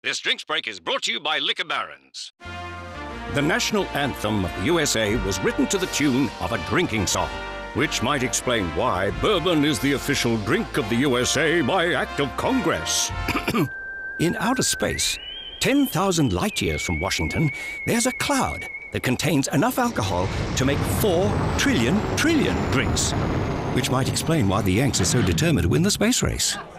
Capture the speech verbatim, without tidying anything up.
This drinks break is brought to you by Liquor Barons. The national anthem of the U S A was written to the tune of a drinking song, which might explain why bourbon is the official drink of the U S A by Act of Congress. In outer space, ten thousand light years from Washington, there's a cloud that contains enough alcohol to make four trillion trillion drinks, which might explain why the Yanks are so determined to win the space race.